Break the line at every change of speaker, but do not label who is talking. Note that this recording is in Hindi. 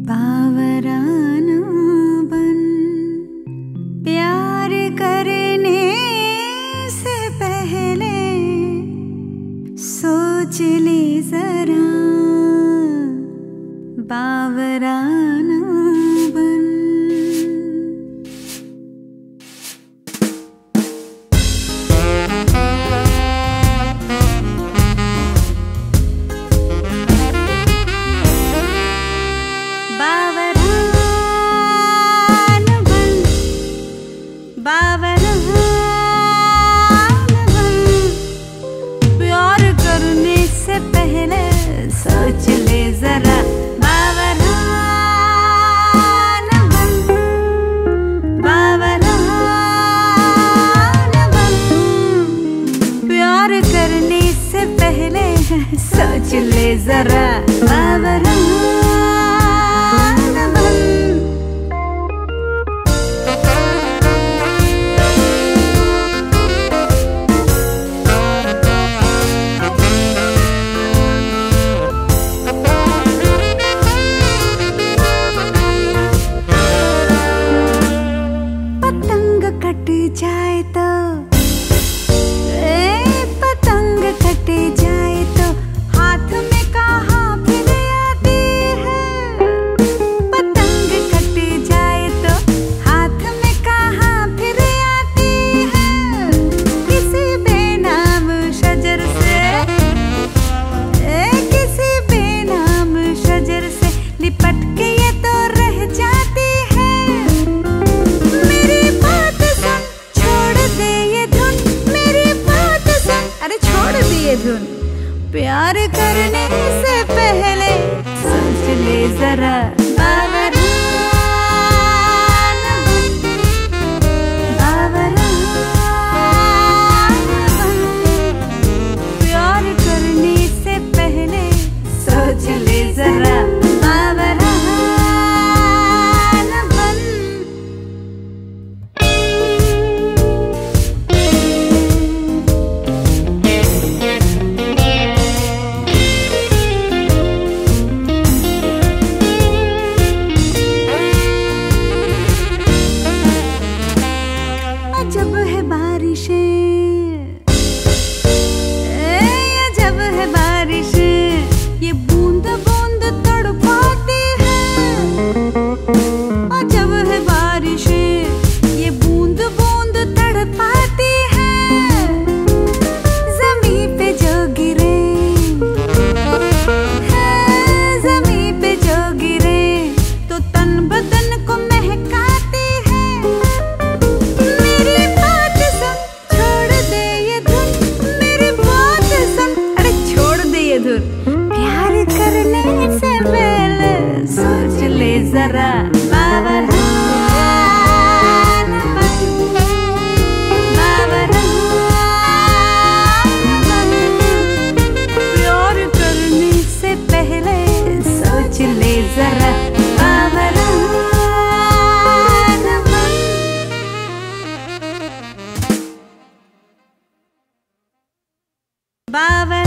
बावराना बन, प्यार करने से पहले सोच ले जरा। बावराना बन। प्यार करने से पहले सोच ले जरा। बावरान बन, बावरान बन। प्यार करने से पहले सोच ले जरा। बावरान बन। कट जाए तो पतंग कट जाए तो हाथ में कहाँ फिर आती है। पतंग कट जाए तो हाथ में कहाँ फिर आती है। किसी बेनाम शजर से किसी बेनाम शजर से लिपट के ये तो रह जाती है। धुन प्यार करने से पहले सोच ले जरा। बावरान बन, बावरान बन। प्यार करने से पहले सोच ले जरा। बावरान बन। जब है बारिशें, जब है बारिशें, ये बूंद बूंद तड़पाती है। और जब है बारिशें, ये बूंद बूंद तड़पाती है। ज़मीं पे जो गिरे, ज़मीं पे जो गिरे तो तन बदन को महकाती है। प्यार करने से पहले सोच ले जरा। बावरान बन, बावरान बन। प्यार करने से पहले सोच ले जरा। बावरान बन, बावरान।